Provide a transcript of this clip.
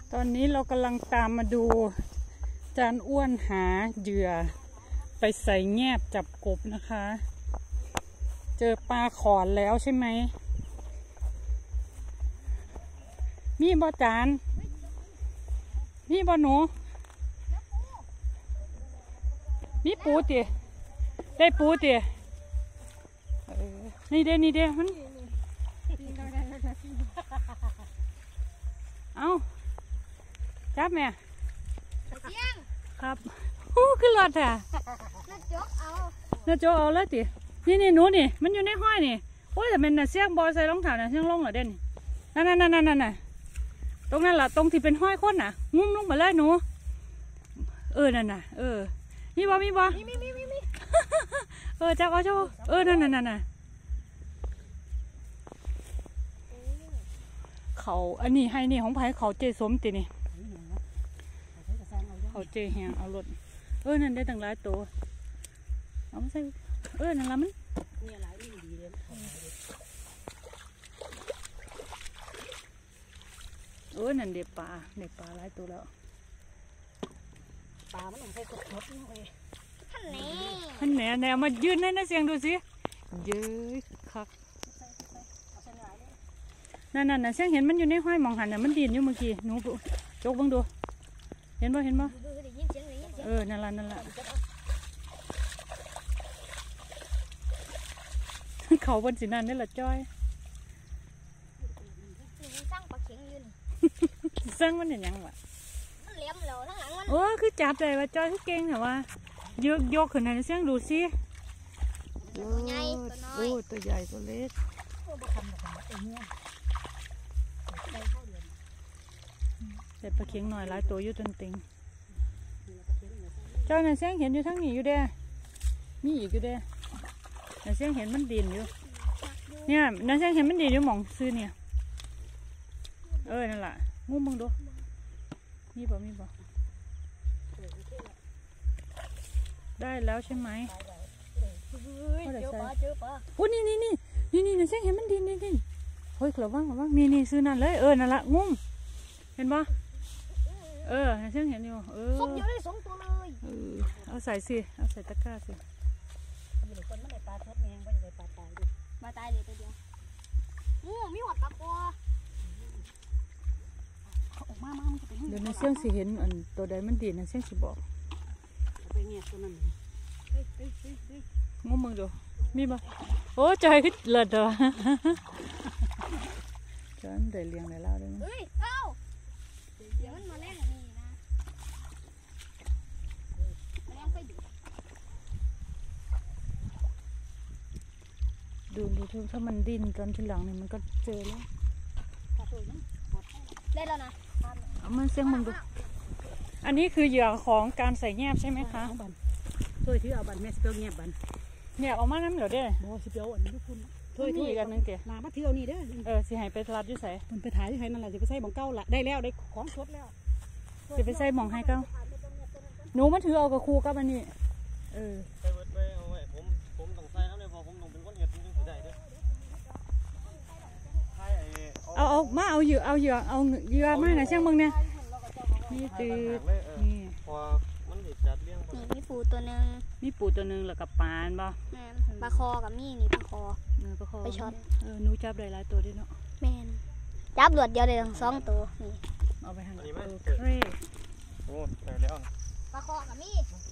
ตอนนี้เรากำลังตามมาดูจานอ้วนหาเหยื่อไปใส่แงบจับกบนะคะ เจอปลาขอนแล้วใช่ไหมมีบ่จานมีบ่หนูมีปูติได้ปูตินี่เด้นี่เด้มันเอาจับแม่ครับขึ้นรถอ่ะน่าโจ๊กเอาเลยตินี่หนูนี่มันอยู่ในห้อยนี่โอ้ยแต่มันน่ะเสียงบอใส่รองเท้าน่ะเสียงลงเหรอเด่นนั่นตรงนั้นล่ะตรงที่เป็นห้อยคนน่ะงุ้มลงมาเลยหนูนั่นน่ะมีบ่มีจับเอานั่นน่ะเขาอันนี้ให้นี่ของไผ่เขาเจสมตินี่เขาเจแหงเอารถนั่นได้ตั้งหลายตัวเอามาใส่นั่นละมันนั่นเด็กปลาหลายตัวแล้วปลามันลงไปกดรถนี่เว้ยท่านแหน่มายืนให้นะเสียงดูสิเย้ยคักนั่นเสียงเห็นมันอยู่ในห้อยมองหันน่ะมันดินอยู่เมื่อกี้หนูจกบังดูเห็นบ่นั่นละเขาบนสีนั่นนี่แหละจ้อยสร้างมันอย่างยังวะคือจับใจว่าจ้อยคือเก่งแต่ว่ายกขึ้นให้เสียงดูสิตัวใหญ่ตัวใหญ่ตัวเล็กแต่ปลาเข็งหน่อยหลายตัวอยู่จนติงจ้อยน่ะเสียงเห็นอยู่ทั้งนี้อยู่เด้มีอีกอยู่เด้น่ะเสียงเห็นมันดินอยู่เนี่ยน่ะเสียงเห็นมันดินอยู่หม่องซื้อเนี่ยนั่นแหละงูมึงดูมีบ่ได้แล้วใช่ไหมเจอปลานี่น่ะเสียงเห็นมันดินนี่เฮ้ยระวังนี่ซื้อนั่นเลยนั่นละงุ้มเห็นบ่น่ะเสียงเห็นอยู่ส้มเยอะเลย2 ตัวเลยเอาใส่สิเอาใส่ตะกร้าสิมีคนไม่ได้ปลาทดแมงก็จะได้ปลาตายดิปลาตายเลยตัวเดียวมีหวัดปลากัวออกมามันจะเป็นเดี๋ยวในเสียงสิเห็นอันตัวใดมันดีนะเสียงสิบอกไปเงียบตัวนั้นงุ้มมึงดูมีบ่ใจขึ้นเลิศอ่ะจอนได้เลี้ยงได้แล้วด้วยนะเดี๋ยวมันมาเล่นนี่นะแรงไปดูถ้ามันดิ้นตอนที่หลังนี่มันก็เจอแล้วได้แล้วนะเอามันเสียงมึงดูอันนี้คือเหยื่อของการใส่แงบใช่ไหมคะถ้วยที่เอาบันแม่สิเปียวเงียบบันเนี่ยเอามาน้ำเหลือได้บ่สิเปียวอันนี้ทุกคนถ้วยอีกอันนึงเตี๋ยมาเที่ยวนี่เด้อสิให้ไปตลาดยุ่ใส่มันไปถ่ายที่ไทยนั่นแหละสิไปใส่บ่งเก้าละได้แล้วได้ของสดแล้วสิไปใส่บ่งให้เก้าหนูมาถือเอากับครูกับอันนี้ใส่เบิดไปเอาไว้ผมต้องใส่แล้วเลยพอผมต้องเป็นคนเห็ดจริงๆได้เด้อเอามาเอาเหยื่อมาหน่อยเชียงมึงเนี่ยนี่ตืดนี่พอมันติดจัดเลี้ยงนี่มีปูตัวนึงแล้วกับปานบ่ปลาคอกับนี่ปลาคอไปช็อตหนูจับได้หลายตัวด้วยเนาะแม่นจับหลวดเดียวได้ทั้ง2 ตัวนี่เอาไปทางโอ้ใส่แล้วปลาคอกับนี่